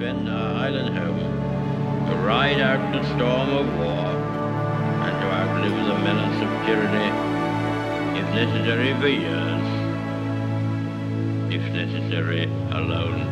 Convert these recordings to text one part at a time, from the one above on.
defend our island home, to ride out the storm of war, and to outlive the menace of tyranny, if necessary for years, if necessary alone.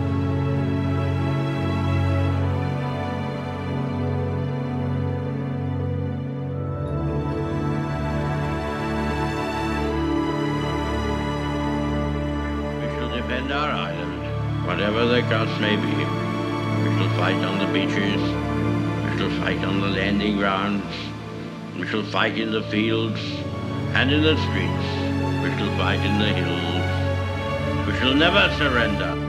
Defend our island, whatever the cost may be. We shall fight on the beaches, we shall fight on the landing grounds, we shall fight in the fields and in the streets, we shall fight in the hills. We shall never surrender.